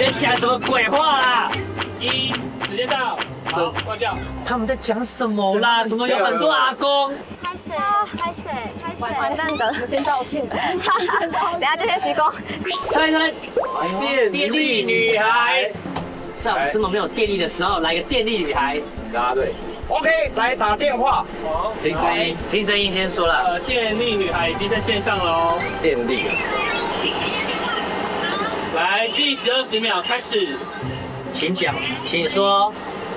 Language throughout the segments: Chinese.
在讲什么鬼话啦？ 时间到，好，关掉。 他们在讲什么啦？什么有很多阿公？ 拍谁？ 完蛋的，先道歉。等下就先鞠躬。 猜猜，电力女孩。在我们这么没有电力的时候，来个电力女孩。 答对。OK， 来打电话。 好， 听声音，听声音先说了。 电力女孩已经在线上了哦。 电力。 来，计时20秒，开始。 请讲，请说。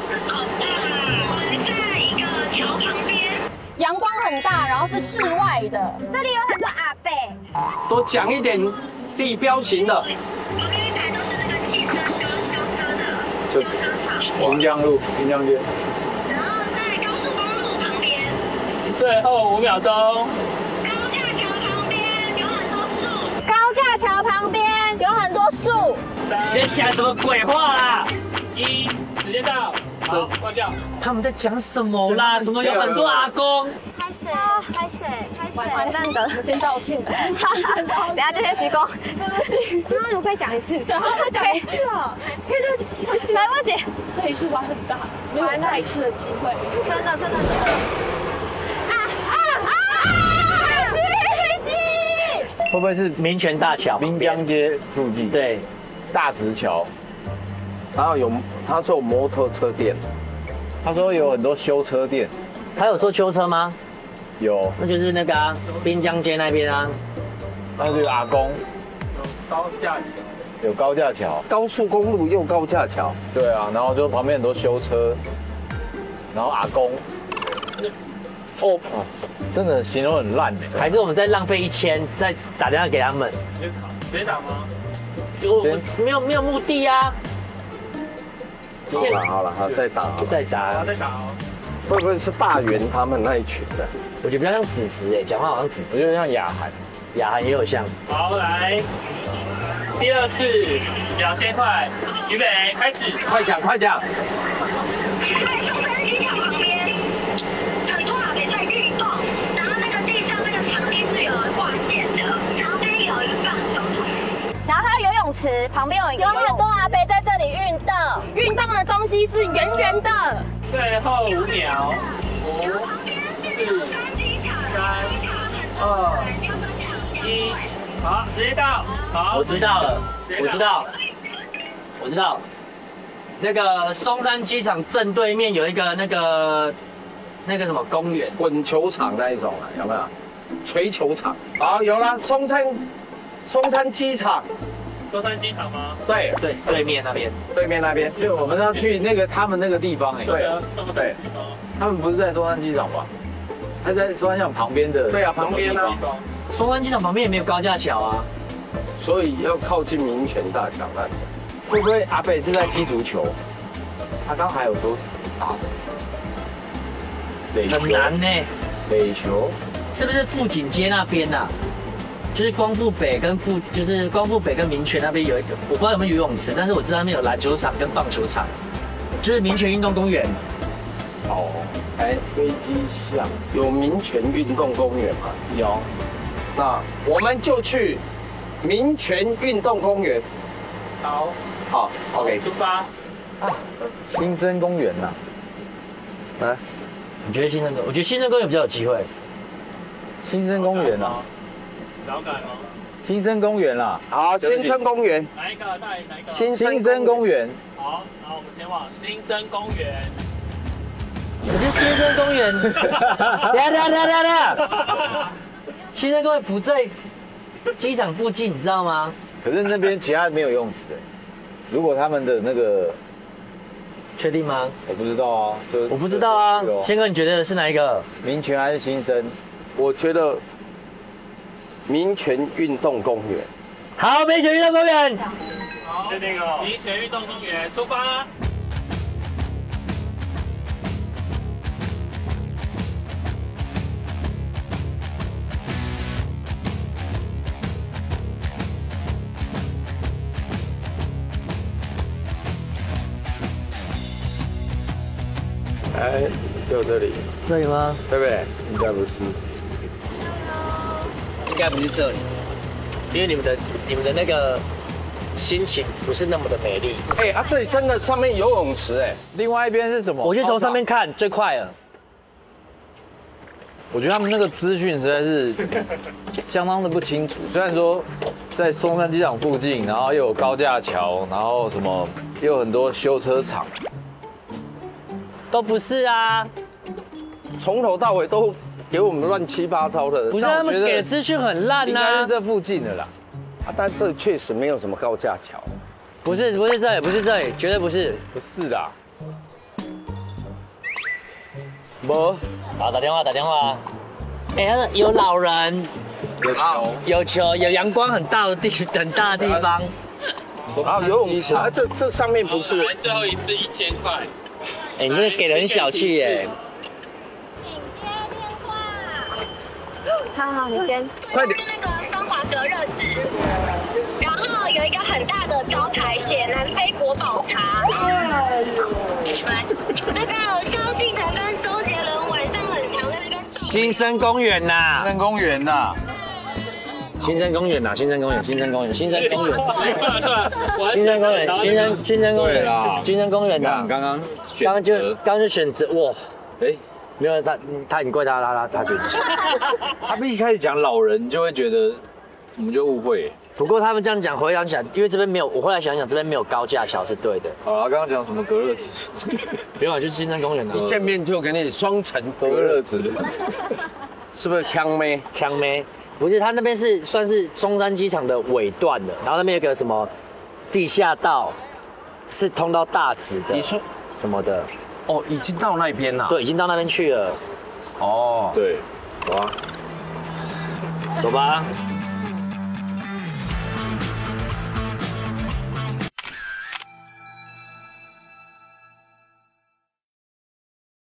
阳光很大，然后是室外的。 这里有很多阿伯。 多讲一点地标型的。就滨江路、滨江街。 然后在高速公路旁边。 最后5秒钟。 高架桥旁边有很多树。 在讲什么鬼话啦？ 时间到，好，关掉。 他们在讲什么啦？什么有很多阿公？ 拍谁？ 完蛋的，先道歉。等下就先鞠躬。对不起，刚刚有再讲一次。然后再讲一次哦。可以来问姐，这一次玩很大，没有再一次的机会。 真的。飞机！ 会不会是民权大桥？ 滨江街附近？ 对， 大直桥。然后他说有摩托车店，他说有很多修车店。 他有说修车吗？ 有， 那就是那个啊，滨江街那边啊。 那就有阿公。 高架桥。 有高架桥，高速公路又高架桥。对啊，然后就旁边很多修车，然后阿公。哦，真的形容很烂哎。 还是我们再浪费1000，再打电话给他们？ 直接打吗？ 没有目的啊。 好了，再打。 再打。 再打哦。 会不会是大元他们那一群的？ 我觉得比较像子子哎，讲话好像子子， 我觉得像雅涵， 雅涵也有像。 好，来，第2次表现快，预备，开始。 快讲。 在松山机场旁边，很多阿伯在运动，然后那个地上那个场地是有划线的，旁边有一个棒球场， 然后还有游泳池，旁边有很多阿伯在这里运动。 运动的东西是圆圆的。 最后5秒，5、4、3、2、1，好，时间到。好， 我知道了，我知道。那个松山机场正对面有一个那个什么公园， 滚球场那一种啊，有没有？锤球场。好，有了，松山机场。 松山机场吗？ 对， 对面那边。 对面那边。 对，我们要去他们那个地方哎。 对， 他们不是在松山机场吧？他在松山机场旁边的。 对啊，旁边啊。 松山机场旁边也没有高架桥啊， 所以要靠近民权大桥那里。 会不会阿北是在踢足球？他刚还有说打的。 很难呢。 垒球是不是富锦街那边啊？就是光复北跟民权那边有一个，我不知道有没有游泳池，但是我知道那边有篮球场跟棒球场，就是民权运动公园。 哦，飞机巷有民权运动公园吗？ 有。 那我们就去民权运动公园。好 ，OK， 出发。 新生公园呐。来， 你觉得新生公园？我觉得新生公园比较有机会。 新生公园啊。 了解吗？ 新生公园啦。 好，新生公园。 哪一个？ 新生公园。 好，然后我们前往新生公园。 我觉得新生公园，等。新生公园不在机场附近，你知道吗？ 可是那边其他没有游泳池哎。如果他们的那个， 确定吗？ 我不知道啊， 我不知道啊。宪哥，你觉得是哪一个？ 民权还是新生？ 我觉得民权运动公园。 好，民权运动公园。 好，是那个民权运动公园出发。 就这里， 这里吗？ 对不对？应该不是， 应该不是这里，因为你们的那个心情不是那么的美丽。 哎啊，这里真的上面游泳池哎， 另外一边是什么？ 我去从上面看最快了。 我觉得他们那个资讯实在是相当的不清楚。虽然说在松山机场附近，然后又有高架桥，然后什么又有很多修车厂， 都不是啊， 从头到尾都给我们乱七八糟的。 不是他们给的资讯很烂应该呐是。这附近的啦。 啊，但这确实没有什么高架桥。 不是这里，不是这里，绝对不是。 不是啦， 没， 好，打电话。哎，他说有老人， 有桥， 有球，有阳光很大的地方。 然后游泳池啊，这上面不是。 最后一次1000块。 哎，你这个给的很小气耶。 请接电话。 好，你先。 快点。 那个松华隔热纸，然后有一个很大的招牌写南非国宝茶。那个萧敬腾跟周杰伦晚上很常在那边。 新生公园呐， 新生公园呐， 新生公园呐，新生公园，新生公园，新生公园， 对， 新生公园，新生公园对啦， 新生公园呐。 刚刚刚就选择哇， 哎， 没有他你怪他觉得。 他们一开始讲老人，就会觉得我们就误会。 不过他们这样讲，回想起来，因为这边没有，我后来想想这边没有高架桥是对的。 好了，刚刚讲什么隔热纸？ 不用，就是新生公园的。 一见面就给你双层隔隔热热纸， 是不是康妹？ 康妹不是，他那边是算是松山机场的尾段的，然后那边有个什么地下道，是通到大直的。 你说什么的？ 哦，已经到那边了。 对，已经到那边去了。 哦， 对， 走啊，走吧。